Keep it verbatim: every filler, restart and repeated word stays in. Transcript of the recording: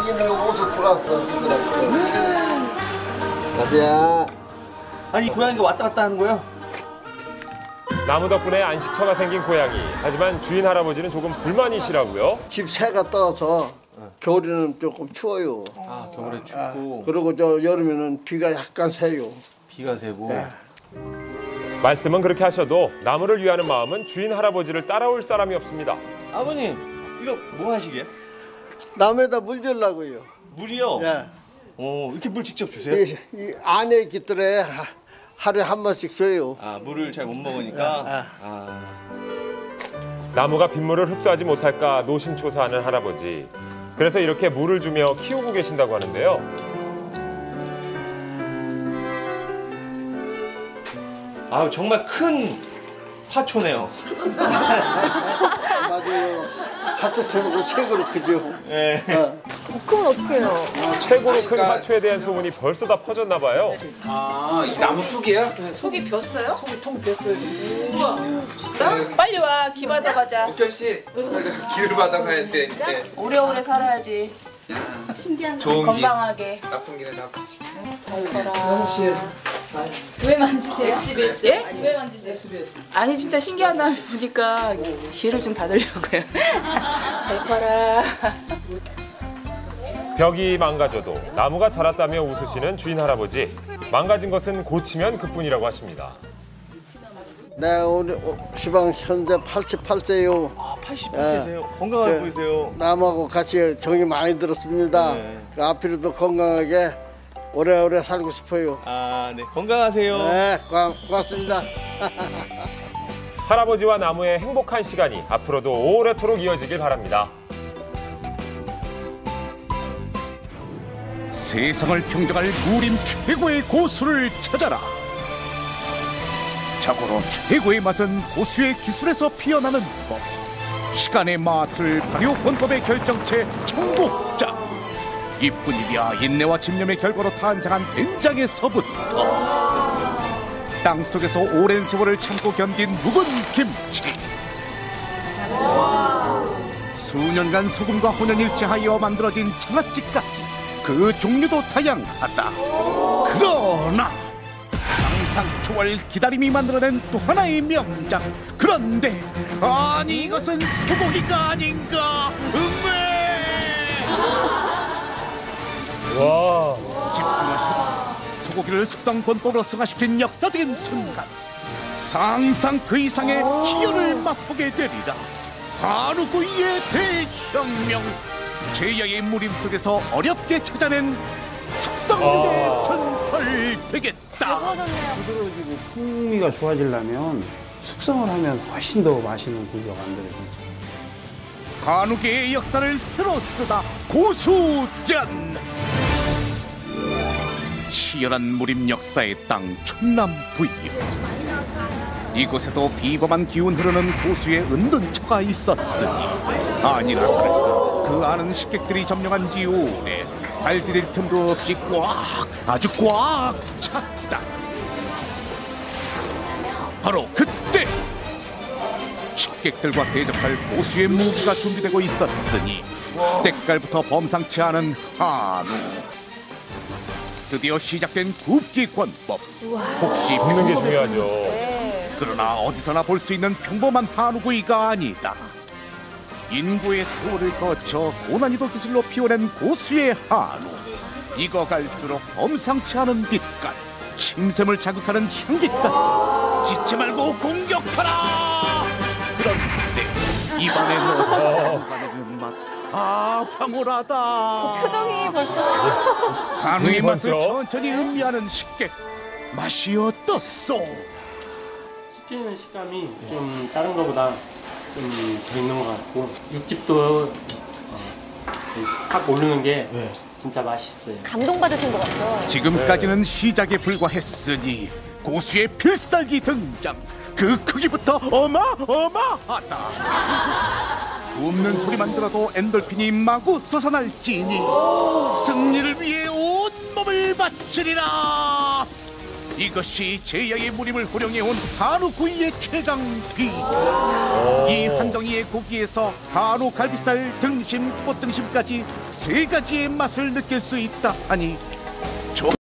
자기는 옷을 들어왔어. 자기야. 아니 고양이가 왔다 갔다 하는 거예요? 나무 덕분에 안식처가 생긴 고양이. 하지만 주인 할아버지는 조금 불만이시라고요. 집 새가 떠서 겨울에는 조금 추워요. 아 겨울에 춥고. 아, 그리고 저 여름에는 비가 약간 새요. 비가 새고. 네. 말씀은 그렇게 하셔도 나무를 위하는 마음은 주인 할아버지를 따라올 사람이 없습니다. 아버님 이거 뭐 하시게요? 나무에다 물 주려고요. 물이요? 예. 오 이렇게 물 직접 주세요? 이, 이 안에 깃들에 하- 하루에 한 번씩 줘요. 아 물을 잘 못 먹으니까. 아, 아. 나무가 빗물을 흡수하지 못할까 노심초사하는 할아버지. 그래서 이렇게 물을 주며 키우고 계신다고 하는데요. 아 정말 큰 화초네요. 맞아요. 하트처럼 최고로 크죠. 네. 어. 그건 어떡해요? 최고로 큰 화초에 대한 소문이 벌써 다 퍼졌나 봐요. 아, 이 나무 속이야? 속이 뱄어요? 속이 통 뺐어요. 빨리 와, 기 받아 가자. 옥현 씨, 길을 받아가야 돼 이제. 오래오래 살아야지. 신기한 좋은 길, 건강하게. 나쁜 길은 나쁜. 잘 가라. 왜 만지세요? 에스비에스? 예? 왜 만지세요? 아니 진짜 신기하다 보니까 기를 좀 받으려고요. 잘 커라. 벽이 망가져도 나무가 자랐다며 웃으시는 주인 할아버지. 망가진 것은 고치면 그뿐이라고 하십니다. 네, 오늘 시방 현재 팔십팔 세요. 아 팔십팔 세세요? 건강하게 네. 보이세요. 남하고 같이 정이 많이 들었습니다. 네. 그 앞으로도 건강하게 오래오래 살고 싶어요. 아 네 건강하세요. 네, 고, 고맙습니다. 할아버지와 나무의 행복한 시간이 앞으로도 오래도록 이어지길 바랍니다. 세상을 평정할 무림 최고의 고수를 찾아라. 자고로 최고의 맛은 고수의 기술에서 피어나는 법. 시간의 맛을 발효 권법의 결정체 청국장. 이뿐 일이야 인내와 집념의 결과로 탄생한 된장에서부터 땅속에서 오랜 세월을 참고 견딘 묵은 김치. 수년간 소금과 혼연일체하여 만들어진 장아찌까지 그 종류도 다양하다. 그러나 상상 초월 기다림이 만들어낸 또 하나의 명작. 그런데 아니 이것은 소고기가 아닌가. 음메. 와. 집중하시라. 소고기를 숙성 권법으로 승화시킨 역사적인 순간. 상상 그 이상의 희열을 맛보게 되리라. 한우구이의 대혁명. 제야의 무림 속에서 어렵게 찾아낸 숙성의 아. 전설 되겠다. 부드러워지고 풍미가 좋아지려면 숙성을 하면 훨씬 더 맛있는 고기가 만들어지죠. 한우계의 역사를 새로 쓰다 고수전. 치열한 무림 역사의 땅 충남 부여. 이곳에도 비범한 기운 흐르는 고수의 은둔처가 있었으니 아니라 다를까 그 아는 식객들이 점령한 지 오래 발 디딜 틈도 없이 꽉 아주 꽉 찼다. 바로 그때 식객들과 대적할 고수의 무기가 준비되고 있었으니 때깔부터 범상치 않은 한우. 드디어 시작된 굽기 권법. 혹시 굽는 게 평범해 중요하죠. 그러나 어디서나 볼 수 있는 평범한 한우구이가 아니다. 인구의 세월을 거쳐 고난이도 기술로 피워낸 고수의 한우. 익어갈수록 범상치 않은 빛깔, 침샘을 자극하는 향기까지 지체 말고 공격하라. 그런데 입안에 넣어 녹아내리는 맛, 아 황홀하다. 표정이 벌써. 한우의 맛을 그렇죠. 천천히 음미하는 식객. 맛이 어떻소? 씹히는 식감이 좀 다른 것보다 좀 더 있는 것 같고 육즙도 어, 확 오르는 게 진짜 맛있어요. 감동받으신 것 같죠? 지금까지는 시작에 불과했으니 고수의 필살기 등장. 그 크기부터 어마어마하다. 굽는 소리만 들어도 엔돌핀이 마구 솟아날지니 승리를 위해 온몸을 바치리라. 이것이 제야의 무림을 호령해온 한우 구이의 최강비. 이 한 덩이의 고기에서 한우 갈비살, 등심, 꽃등심까지 세 가지의 맛을 느낄 수 있다 하니